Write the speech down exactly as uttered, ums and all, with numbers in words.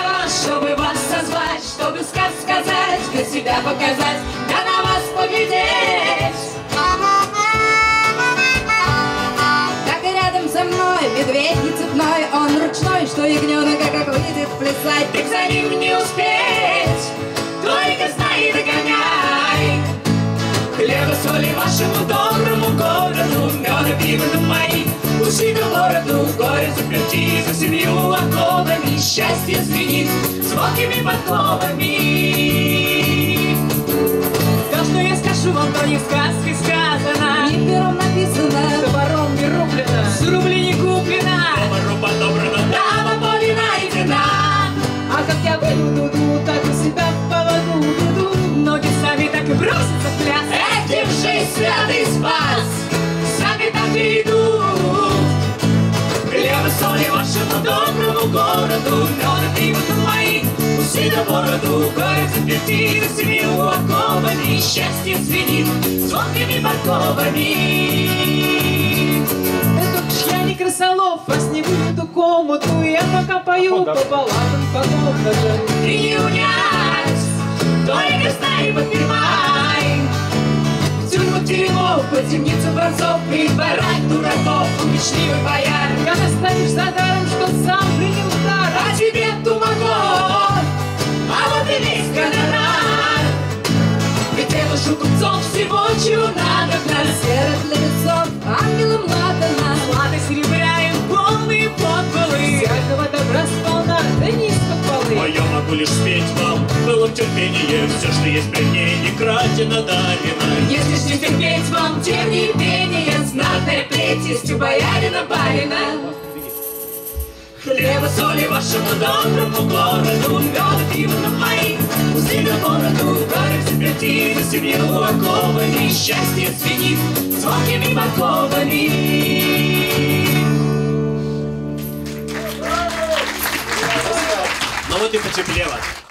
все, чтобы вас созвать, чтобы сказ сказать, для себя показать, да на вас поглядеть. Так и рядом со мной медведь не цепной, он ручной, что ягненок, как выйдет плясать, так за ним не успеть, только знай и догоняй. Хлеба, соли вашему доброму городу, меда, пива на мои уси до бороду, горе заперти за семью оковами, счастье звенит звонкими подковами. То, что я скажу вам, то не в сказке сказано, Не пером написано, топором не рублено, с рублей не куплено, повару подобрано, дама полина и вина. а как я выйду дуду, так у себя поводу дуду, ноги сами так и бросятся в пляс. Эх, держись, святый спас, сами так и идут. Хлеба, соли вашему доброму городу, меда, пива на мои уси до бороду, горе заперти за семью оковами, счастье звенит звонкими подковами. Это уж я не крысолов, вас не выйду комнату, я пока пою по балладам, по комнатам. И не унять, только знай и подпевай. В тюрьму теремов, по темницу борцов, притворять дураков, умечливый бояр. Как оставишь за даром, что сам принял удар, А тебе тумаков, а вот и весь гонорар. Ведь я ношу купцов всего, чего надо гнать. Серых для лицов, ангелом ладана. злато серебря им полные подполы, всякого добра сполна, да низко А полы. я могу лишь спеть вам былом терпение, все, что есть при мне, не крадено, дарено. Если ж не терпеть вам, тем не менее, знатная плеть у боярина барина. Хлеба, соли вашему доброму городу, меда, пива на мои усы до бороду, горе заперти за семью оковами, счастье звенит звонкими подковами. Ну вот и потеплело.